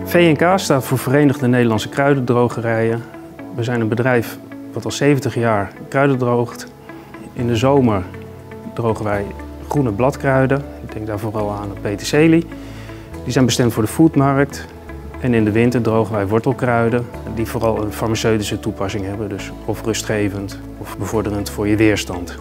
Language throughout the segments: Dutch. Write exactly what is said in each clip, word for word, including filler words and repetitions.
V N K staat voor Verenigde Nederlandse Kruidendrogerijen. We zijn een bedrijf wat al zeventig jaar kruiden droogt. In de zomer drogen wij groene bladkruiden. Ik denk daar vooral aan peterselie. Die zijn bestemd voor de foodmarkt. En in de winter drogen wij wortelkruiden die vooral een farmaceutische toepassing hebben. Dus of rustgevend of bevorderend voor je weerstand.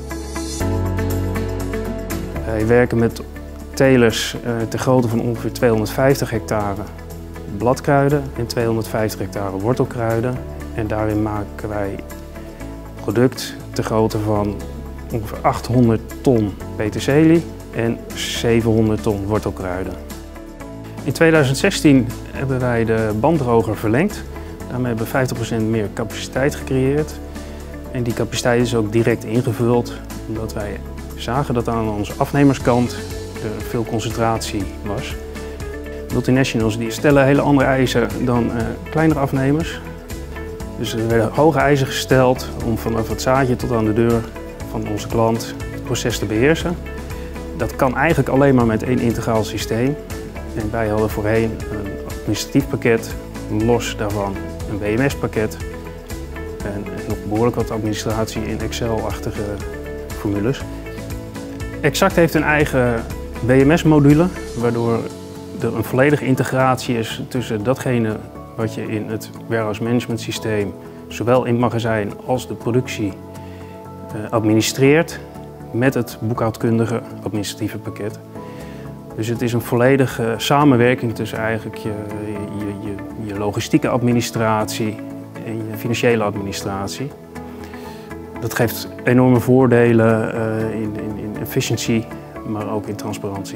Wij werken met telers uh, ter grootte van ongeveer tweehonderdvijftig hectare bladkruiden en tweehonderdvijftig hectare wortelkruiden. En daarin maken wij product ter grootte van ongeveer achthonderd ton peterselie en zevenhonderd ton wortelkruiden. In tweeduizend zestien hebben wij de banddroger verlengd. Daarmee hebben we vijftig procent meer capaciteit gecreëerd. En die capaciteit is ook direct ingevuld, omdat wij zagen dat aan onze afnemerskant er veel concentratie was. Multinationals die stellen hele andere eisen dan uh, kleinere afnemers. Dus er werden hoge eisen gesteld om vanaf het zaadje tot aan de deur van onze klant het proces te beheersen. Dat kan eigenlijk alleen maar met één integraal systeem. En wij hadden voorheen een administratief pakket, los daarvan een W M S-pakket en nog behoorlijk wat administratie in Excel-achtige formules. Exact heeft een eigen W M S-module, waardoor er een volledige integratie is tussen datgene wat je in het warehouse management systeem, zowel in het magazijn als de productie, administreert met het boekhoudkundige administratieve pakket. Dus het is een volledige samenwerking tussen eigenlijk je, je, je, je logistieke administratie en je financiële administratie. Dat geeft enorme voordelen uh, in, in, in efficiëntie, maar ook in transparantie.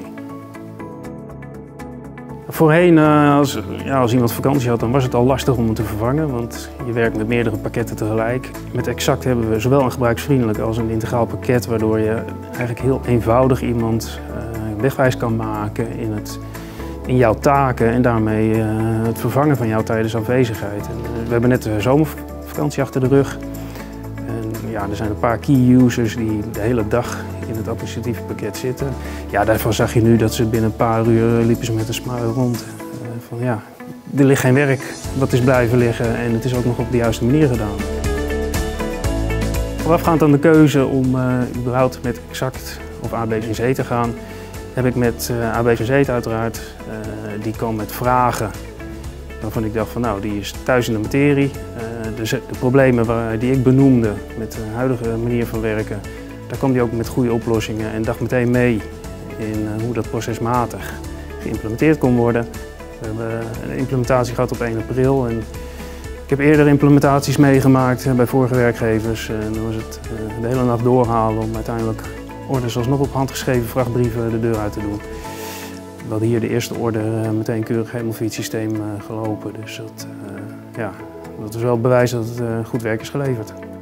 Voorheen, uh, als, ja, als iemand vakantie had, dan was het al lastig om hem te vervangen, want je werkt met meerdere pakketten tegelijk. Met Exact hebben we zowel een gebruiksvriendelijk als een integraal pakket, waardoor je eigenlijk heel eenvoudig iemand uh, wegwijs kan maken in, het, in jouw taken en daarmee uh, het vervangen van jou tijdens afwezigheid. En, uh, we hebben net de zomervakantie achter de rug. En, ja, er zijn een paar key users die de hele dag in het administratieve pakket zitten. Ja, daarvan zag je nu dat ze binnen een paar uur liepen ze met een smile rond. Uh, van, ja, er ligt geen werk, wat is blijven liggen en het is ook nog op de juiste manier gedaan. Voorafgaand aan de keuze om uh, überhaupt met Exact of A B V Z te gaan, heb ik met uh, A B V Z uiteraard, uh, die kwam met vragen waarvan ik dacht van nou, die is thuis in de materie. Uh, de, de problemen waar, die ik benoemde met de huidige manier van werken, daar kwam hij ook met goede oplossingen en dacht meteen mee in uh, hoe dat procesmatig geïmplementeerd kon worden. We hebben een implementatie gehad op één april en ik heb eerder implementaties meegemaakt uh, bij vorige werkgevers. En dan was het uh, de hele nacht doorhalen om uiteindelijk orders alsnog op handgeschreven vrachtbrieven de deur uit te doen. We hadden hier de eerste order uh, meteen keurig helemaal via het systeem uh, gelopen. Dus dat, uh, ja, dat is wel bewijs dat het uh, goed werk is geleverd.